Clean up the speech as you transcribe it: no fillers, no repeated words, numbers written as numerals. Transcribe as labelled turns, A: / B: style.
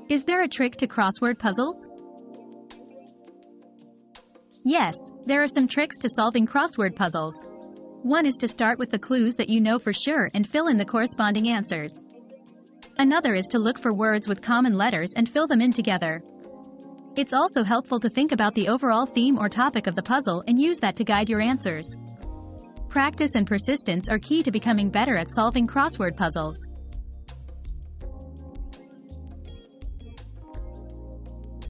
A: Is there a trick to crossword puzzles? Yes, there are some tricks to solving crossword puzzles. One is to start with the clues that you know for sure and fill in the corresponding answers. Another is to look for words with common letters and fill them in together. It's also helpful to think about the overall theme or topic of the puzzle and use that to guide your answers. Practice and persistence are key to becoming better at solving crossword puzzles.